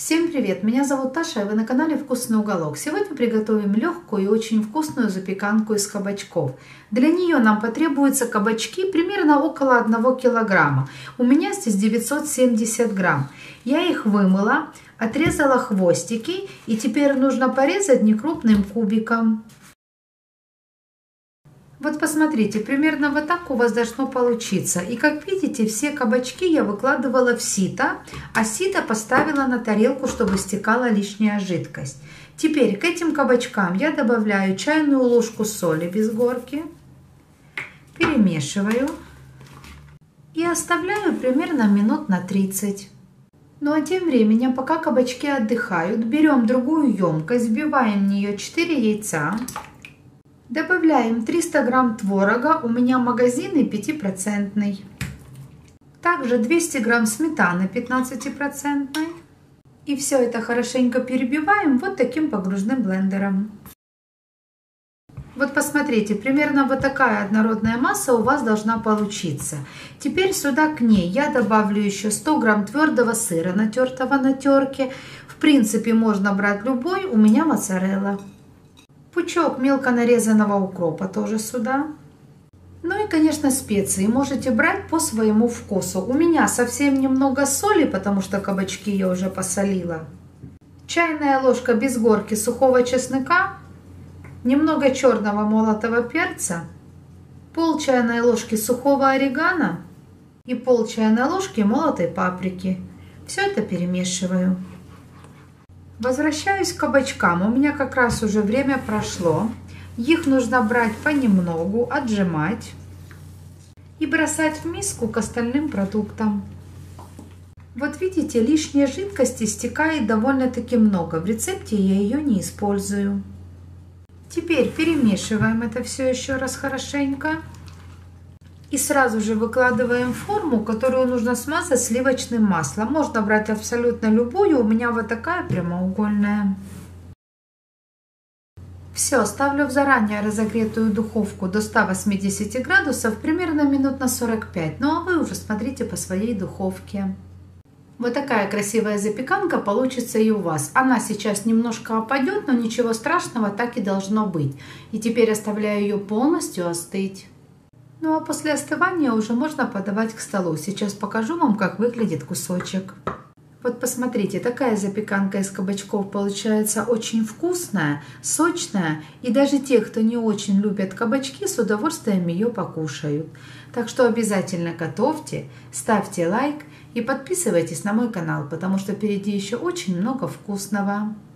Всем привет! Меня зовут Таша, и вы на канале Вкусный уголок. Сегодня приготовим легкую и очень вкусную запеканку из кабачков. Для нее нам потребуются кабачки примерно около 1 килограмма. У меня здесь 970 грамм. Я их вымыла, отрезала хвостики, и теперь нужно порезать некрупным кубиком. Вот посмотрите, примерно вот так у вас должно получиться. И как видите, все кабачки я выкладывала в сито, а сито поставила на тарелку, чтобы стекала лишняя жидкость. Теперь к этим кабачкам я добавляю чайную ложку соли без горки, перемешиваю и оставляю примерно минут на 30. Ну а тем временем, пока кабачки отдыхают, берем другую емкость, вбиваем в нее 4 яйца. Добавляем 300 грамм творога, у меня магазинный 5%. Также 200 грамм сметаны 15%. И все это хорошенько перебиваем вот таким погружным блендером. Вот посмотрите, примерно вот такая однородная масса у вас должна получиться. Теперь сюда к ней я добавлю еще 100 грамм твердого сыра, натертого на терке. В принципе, можно брать любой, у меня моцарелла. Пучок мелко нарезанного укропа тоже сюда. Ну и, конечно, специи можете брать по своему вкусу. У меня совсем немного соли, потому что кабачки я уже посолила. Чайная ложка без горки сухого чеснока. Немного черного молотого перца. Пол чайной ложки сухого орегано. И пол чайной ложки молотой паприки. Все это перемешиваю. Возвращаюсь к кабачкам. У меня как раз уже время прошло. Их нужно брать понемногу, отжимать и бросать в миску к остальным продуктам. Вот видите, лишней жидкости стекает довольно-таки много. В рецепте я ее не использую. Теперь перемешиваем это все еще раз хорошенько. И сразу же выкладываем форму, которую нужно смазать сливочным маслом. Можно брать абсолютно любую, у меня вот такая прямоугольная. Все, ставлю в заранее разогретую духовку до 180 градусов, примерно минут на 45. Ну а вы уже смотрите по своей духовке. Вот такая красивая запеканка получится и у вас. Она сейчас немножко опадет, но ничего страшного, так и должно быть. И теперь оставляю ее полностью остыть. Ну а после остывания уже можно подавать к столу. Сейчас покажу вам, как выглядит кусочек. Вот посмотрите, такая запеканка из кабачков получается очень вкусная, сочная. И даже те, кто не очень любят кабачки, с удовольствием ее покушают. Так что обязательно готовьте, ставьте лайк и подписывайтесь на мой канал, потому что впереди еще очень много вкусного.